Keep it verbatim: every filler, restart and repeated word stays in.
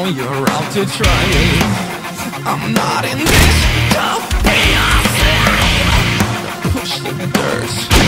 you're out to try me. I'm not in this to be a slave. Push the dirt.